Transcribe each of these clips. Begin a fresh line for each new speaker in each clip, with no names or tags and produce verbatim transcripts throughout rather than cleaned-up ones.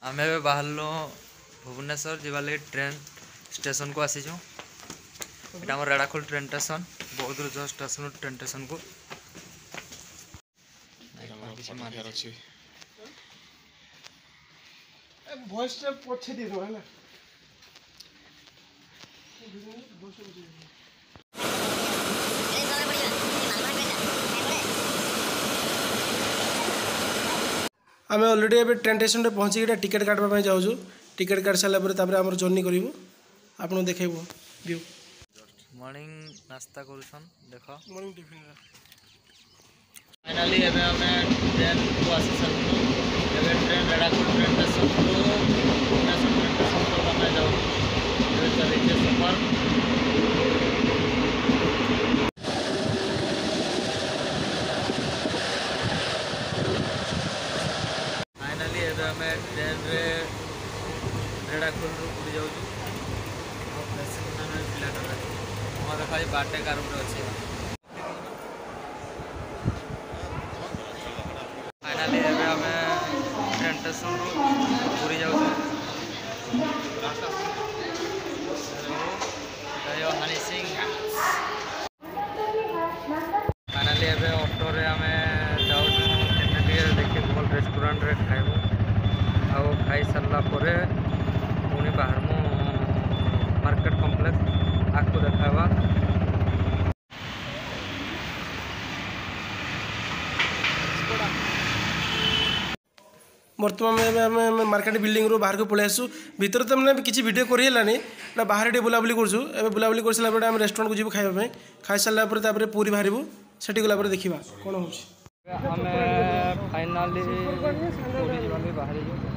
आम बाहर भुवनेश्वर जीवा लगे ट्रेन स्टेशन को आसीचु। यहाँ आम रेड़ाखोल ट्रेन स्टेशन बहुत दूर स्टेशन ट्रेन स्टेशन को
आम अलरेडी ए ट्रेन स्टेशन पहुँची टिकेट काटवाई जाऊँ। टिकेट काट सारापर आम जर्नी करूँ आपको देखू व्यू।
मॉर्निंग नास्ता करुछन देख
मॉर्निंग टिफिन
फाइनाली एबे हमें ट्रेन को आसी सकू। एबे ट्रेन रेड़ाखोल ट्रेन स्टेशन को भुवनेश्वर ट्रेन स्टेशन को हमें जाऊँ। एबे चले सफर फाइनाली एबे हमें ट्रेन रे रेड़ाखोल रु पुरी जाऊँ। पिला देखा बाटे कार अच्छे फाइनाली एबे हमें ट्रेन स्टेशन रु पुरी जाऊँ। हनी सिंह फाइनाली एबे ऑटो रे हमें जाऊँ देखिए भल रेस्टोरेंट रे खाइबू। आउ खाई सारा पुणी बाहर मार्केट कॉम्प्लेक्स आपको देखावा।
बर्तमान आम मार्केट बिल्डिंग रू बाहर को पलि आसू। भीतर तो मैंने किसी वीडियो करलानी ना बाहर टे बुलाबुली करूँ। बुलाबुली कर सारा आम रेस्टोरेंट को जीव खावाई। खाई सारापर पूरी बाहर से गलापर देखा कौन हो
फाइनाली बाहर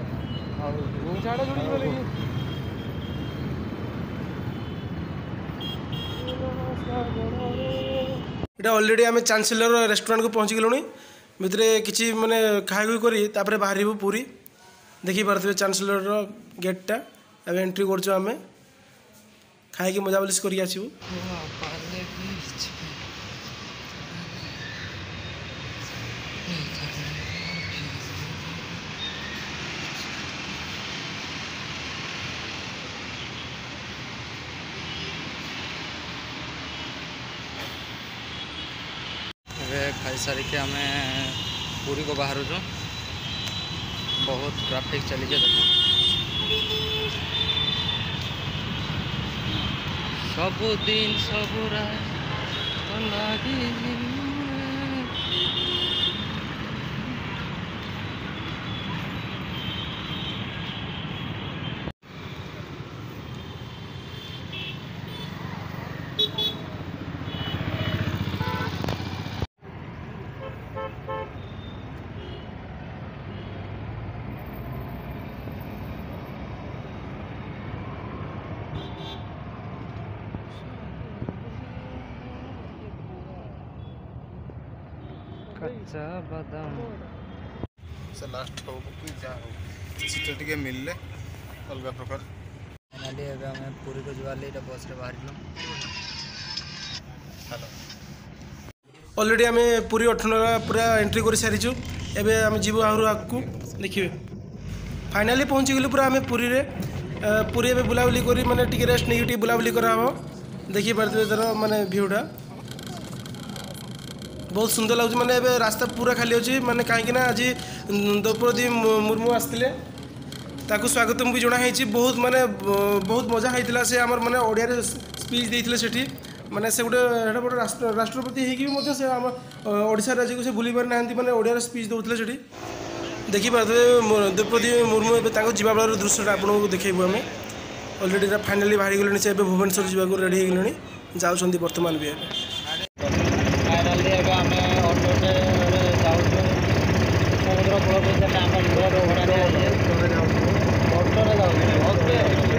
इटा अलरेडी आम चांसेलर रेस्टोरेंट को पहुँची गलुनी। भितर किसी माने खाई कर बाहर पूरी देखी पारे चांसेलर गेटा अब एंट्री करमें खाई मजा मलिस कर आसू।
खाई सारिके आम पूरी को बाहर जो बहुत ट्रैफिक चली जाए देखो सबुदिन सबुरा लगी। कच्चा बादाम
से लास्ट हो कि जा सीट टिके मिलले अलग प्रकार।
फाइनाली एबे हमें पूरी को जुआले इटा बस रे बाहर
हेलो
अलरेडी आम पूरी अठनरा पूरा एंट्री कर सारीचु। एबे आम जीव आहर आगू देखिए फाइनाली पहुँची गलु पूरा आम पूरी रे। पूरी एबे बुलाबुली करी माने टिके रेस्ट नहीं टिके बुलाबुली करा हो। देखि पारते तर माने व्यूटा बहुत सुंदर लगे। मैंने ए रास्ता पूरा खाली अच्छी माने कहीं आज द्रौपदी मुर्मू आसते स्वागत भी जनाई। बहुत माने बहुत मजा होता से आमर माने ओडिया रे स्पीच देते सेठी माने से गोटे गोटे राष्ट्रपति होगी से आम ओडिशा राज्य को से भूली पारि ना माने ओडिया स्पीच दौते सेठी देखी पारे द्रौपदी मुर्मू ए जीवा बेलार दृश्य आपको देखू। आम अलरेडी फाइनाली बाहरी गले से भुवनेश्वर जावाक रेडी हो गले जाऊँच बर्तमान भी
फाइनाली एबे आमे ऑटो से जाऊँ समुद्र कूल पे आम घर भड़ा ऑटो रे जाऊँ।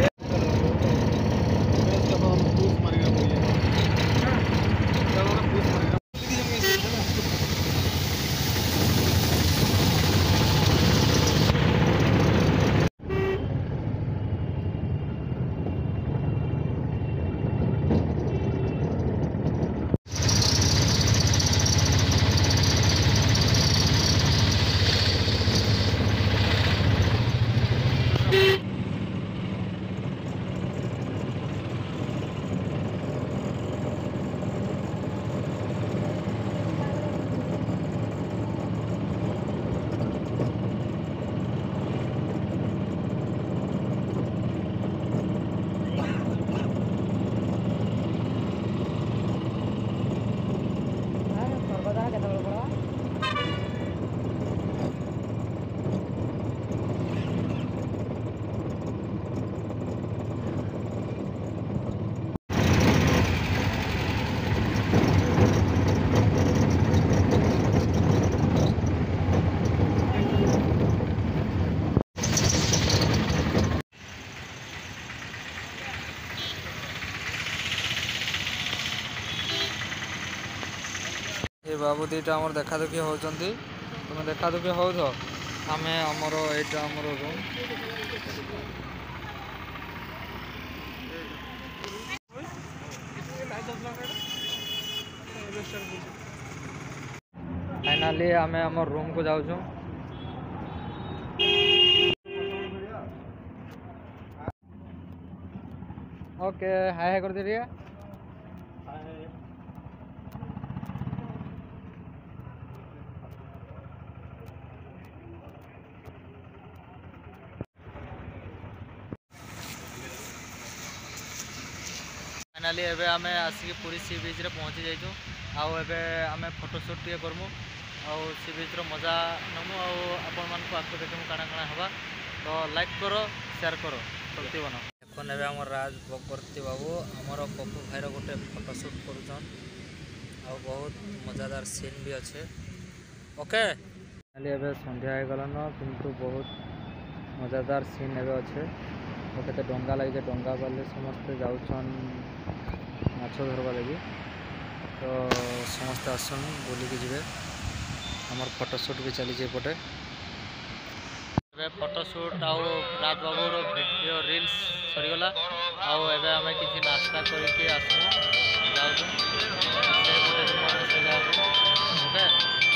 बाबू दीटा आमर देखा दुखी होचंती तुम देखा दुखी हो तो आम आमर एटा आमर रूम फाइनाली आम आमर रूम को जाऊँ। ओके हाय हाय कर दे रही है। फाइनाली एबे आमे आसिक पूरी सी बीच रे पहुँची जाइछू आउ एबे आमे फोटोशूट टे करमु आउ सी बीच रो मजा नमु आउ आपण मान को आको देखमु काना काना हवा तो लाइक करो शेयर करो चलती बनो এখন एबे हमर राज बकरती बाबू हमर पप्पू भाईर गोटे फोटोशूट करूछन आउ बहुत मजादार सीन भी अच्छे। ओके खाली एबे संध्या हो गलन किंतु बहुत मजादार सीन एबे अच्छे तो केते डंगा लगे डंगा बाले समस्ते जाउछन माछ धरवा लगी तो समस्ते आसन बुलिकी जी आमर फोटोशूट भी चली पटे फोटोशूट आउ राज बाबूर वीडियो रील्स सरीगला आउ एबे आमे किछि नाश्ता करके आसमु जाउछु से गोटे रूम में से जाउछु। ओके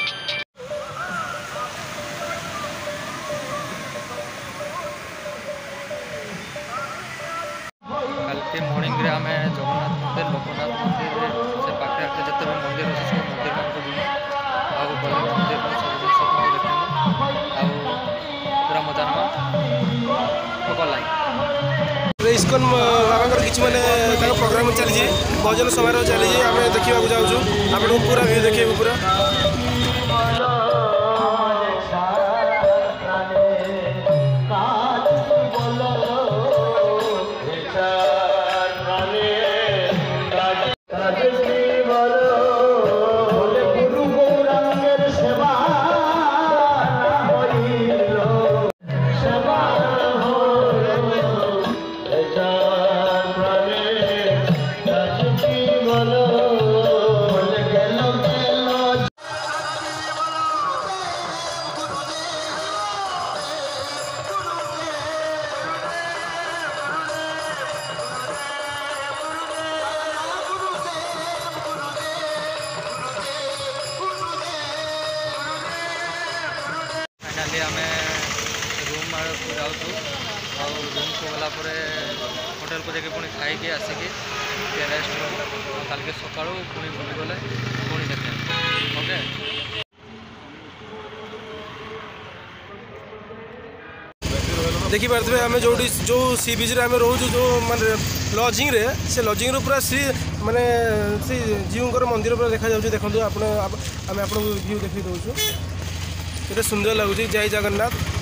कल के मॉर्निंग रे आमे जगन्नाथ मंदिर लोकनाथ मंदिर से पाखे आके जते भी मंदिर अछि से मंदिर मान को बुली आउ बले मंदिर में सब जिन सब देखनु आउ पूरा मजा नमा पकड़ लाई
इस्कन बाबा किसी मैंने प्रोग्राम चली भजन समारोह चली आम देखा जाऊँ आप पूरा व्यू देखिए पूरा
फाइनाली आम रूम को जाऊँ और रूम को गला होटेल को जाके पुणी खाई आसिकी रेस्ट रूम कल के सका पुणी बुली गले पुणी देखे। ओके
देखी पारे आम जो जो सी बीच रे आम रोचु जो माने लजिंग रे से लजिंग रो पूरा श्री माने श्री जीवकर मंदिर पूरा देखा जाउछ देखंतु आपण आम आपन व्यू देखि दउछु केते सुंदर लगुच जय जगन्नाथ।